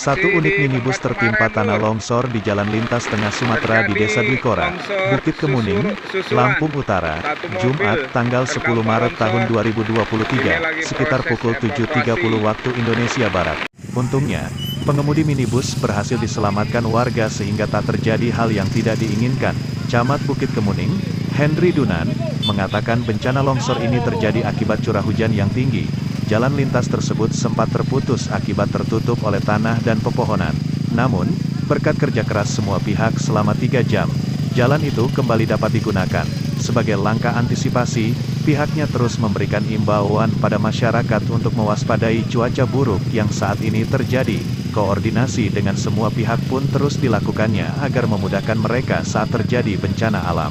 Satu unit minibus tertimpa tanah longsor di Jalan Lintas Tengah Sumatera di Desa Dwikora, Bukit Kemuning, Lampung Utara, Jumat, tanggal 10 Maret tahun 2023, sekitar pukul 7.30 waktu Indonesia Barat. Untungnya, pengemudi minibus berhasil diselamatkan warga sehingga tak terjadi hal yang tidak diinginkan. Camat Bukit Kemuning, Henry Dunan, mengatakan bencana longsor ini terjadi akibat curah hujan yang tinggi. Jalan lintas tersebut sempat terputus akibat tertutup oleh tanah dan pepohonan. Namun, berkat kerja keras semua pihak selama 3 jam, jalan itu kembali dapat digunakan. Sebagai langkah antisipasi, pihaknya terus memberikan imbauan pada masyarakat untuk mewaspadai cuaca buruk yang saat ini terjadi. Koordinasi dengan semua pihak pun terus dilakukannya agar memudahkan mereka saat terjadi bencana alam.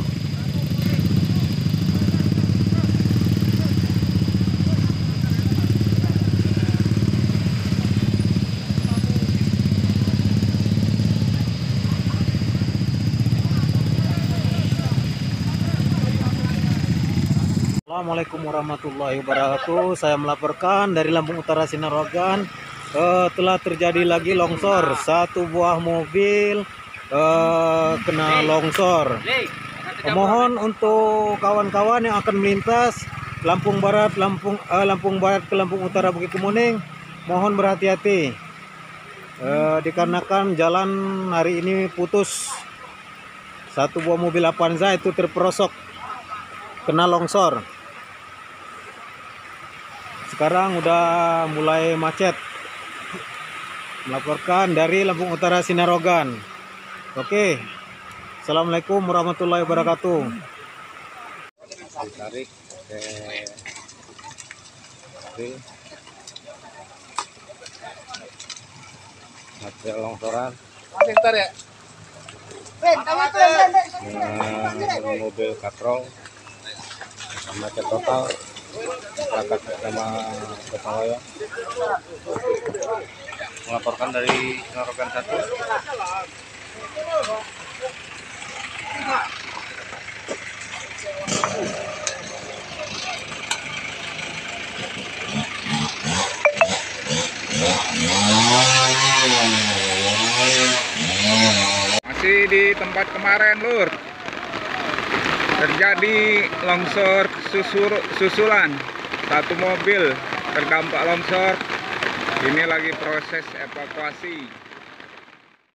Assalamualaikum warahmatullahi wabarakatuh. Saya melaporkan dari Lampung Utara Sinarogan. Telah terjadi lagi longsor. Satu buah mobil kena longsor. Mohon untuk kawan-kawan yang akan melintas Lampung Barat ke Lampung Utara Bukit Kemuning, mohon berhati-hati. Dikarenakan jalan hari ini putus. Satu buah mobil Avanza itu terperosok kena longsor. Sekarang udah mulai macet. Melaporkan dari Lampung Utara Sinarogan. Oke. Assalamualaikum warahmatullahi wabarakatuh. Ditarik ke material longsoran. Pintar ya. Mobil katrol macet total. Masyarakat sama Kota Loyong melaporkan dari Sinarogan 1. Masih di tempat kemarin, Lur. Terjadi longsor susulan. Satu mobil terdampak longsor. Ini lagi proses evakuasi.